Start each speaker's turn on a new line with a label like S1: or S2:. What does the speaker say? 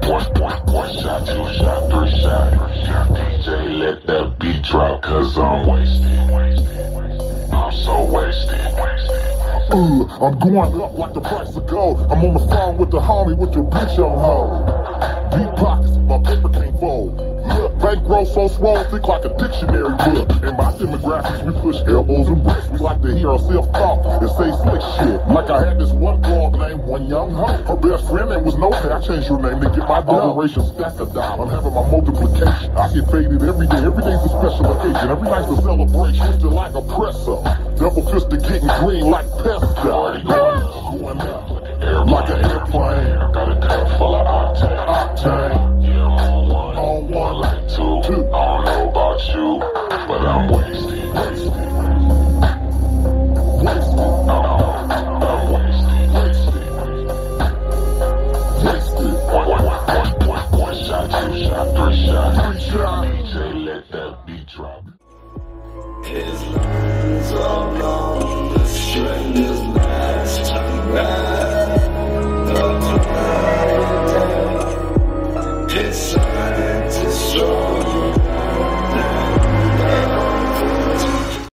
S1: One shot, two shot, three shot. DJ, let that beat drop, cause I'm wasted. I'm so wasted.
S2: I'm going up like the price of gold. I'm on the phone with the homie with your bitch on hold. Deep pockets, my paper can't fold. Bankroll so swole, think like a dictionary book. In my demographics, we push elbows and bricks. We like to hear our self-talk and say slick shit. Like I had this one blog named One Young Ho. Her best friend name was No Pay. I changed her name to get my operation stack a dime. I'm having my multiplication. I get faded every day. Every day's a special occasion. Every night's a celebration. Still like a presser. Double fisted getting green like pesto.
S1: Going up
S2: like an airplane.
S1: I got a cup full of